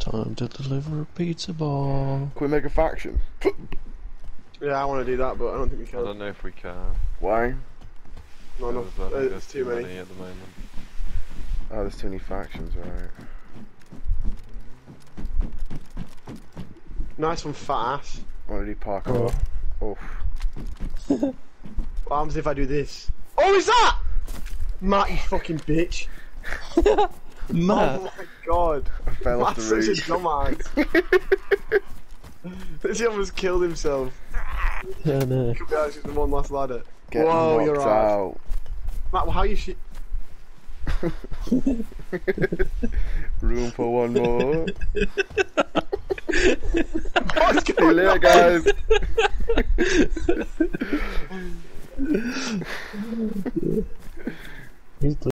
Time to deliver a pizza ball. Can we make a faction? Yeah, I want to do that, but I don't think we I can. don't know if we can. Why? Not enough. I think There's there's too many. at the moment. Oh, there's too many factions, right? Nice one, fat ass. I want to do parkour. Oh. What happens if I do this? Oh, is that? Matt, you fucking bitch. Matt! Oh my god. I fell off Matt's the such a roof. dumbass. He almost killed himself. Yeah, no. Could be actually the one last ladder. Get Whoa, knocked you're right. out. Matt, how you shit? Room for one more. What's See you going later, on? guys. He's